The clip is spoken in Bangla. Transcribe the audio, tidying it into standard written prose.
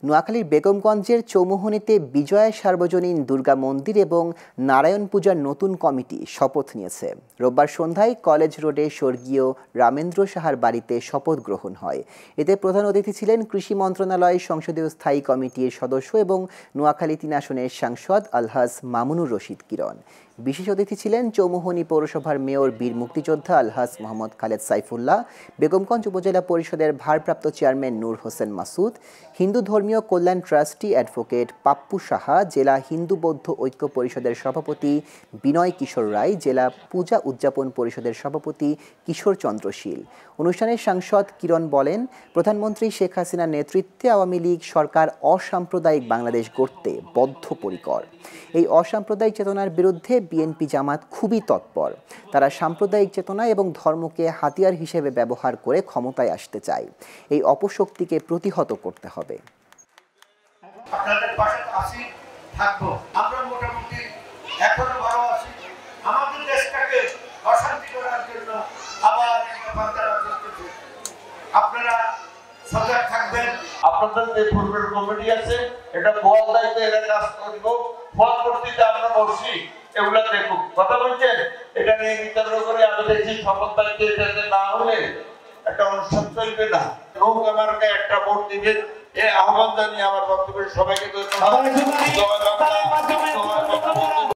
নোয়াখালীর বেগমগঞ্জের চৌমুহনীতে বিজয়া সার্বজনীন দুর্গা মন্দির এবং নারায়ণ পূজার নতুন কমিটি শপথ নিয়েছে। রোববার সন্ধ্যায় কলেজ রোডে স্বর্গীয় রামেন্দ্র সাহার বাড়িতে শপথ গ্রহণ হয়। এতে প্রধান অতিথি ছিলেন কৃষি মন্ত্রণালয় সংসদীয় স্থায়ী কমিটির সদস্য এবং নোয়াখালী ৩ আসনের সাংসদ আলহাজ মামুনুর রশিদ কিরণ। বিশেষ অতিথি ছিলেন চৌমুহনী পৌরসভার মেয়র বীর মুক্তিযোদ্ধা আলহাজ মোহাম্মদ খালেদ সাইফুল্লাহ, বেগমগঞ্জ উপজেলা পরিষদের ভারপ্রাপ্ত চেয়ারম্যান নূর হোসেন মাসুদ, হিন্দু ধর্মীয় কল্যাণ ট্রাস্টি অ্যাডভোকেট পাপ্পু সাহা, জেলা হিন্দু বৌদ্ধ ঐক্য পরিষদের সভাপতি বিনয় কিশোর রায়, জেলা পূজা উদযাপন পরিষদের সভাপতি কিশোর চন্দ্র শীল। অনুষ্ঠানে সাংসদ কিরণ বলেন, প্রধানমন্ত্রী শেখ হাসিনার নেতৃত্বে আওয়ামী লীগ সরকার অসাম্প্রদায়িক বাংলাদেশ গড়তে বদ্ধপরিকর। এই অসাম্প্রদায়িক চেতনার বিরুদ্ধে বিএনপি জামাত খুবই তৎপর। তারা সাম্প্রদায়িক চেতনা এবং ধর্মকে হাতিয়ার হিসেবে ব্যবহার করে ক্ষমতায় আসতে চায়। এই অপশক্তিকে প্রতিহত করতে হবে। আপনাদের পাশে আছি, থাকবো। আমরা মোটামুটি এখনো ভালো আছি। আমাদের দেশটাকে অশান্তি করার জন্য আবার বান্দারা করতেছে। আপনারা সজাগ থাকবেন। আপনাদের যে পূর্বের কমিটি আছে, এটা বল দায়িত্বে এরা কাজ করব। পরবর্তীতে আমরা বসি এগুলা দেখুক। কথা বলছেন, এটা নিয়ে বিচার করে আমি দেখছি শপথ বাক্যে এটা না হলে একটা অনুষ্ঠান চলবে না। লোক আমাকে একটা ভোট দিবেন, এই আহ্বান জানিয়ে আমার বক্তব্য সবাইকে ধন্যবাদ।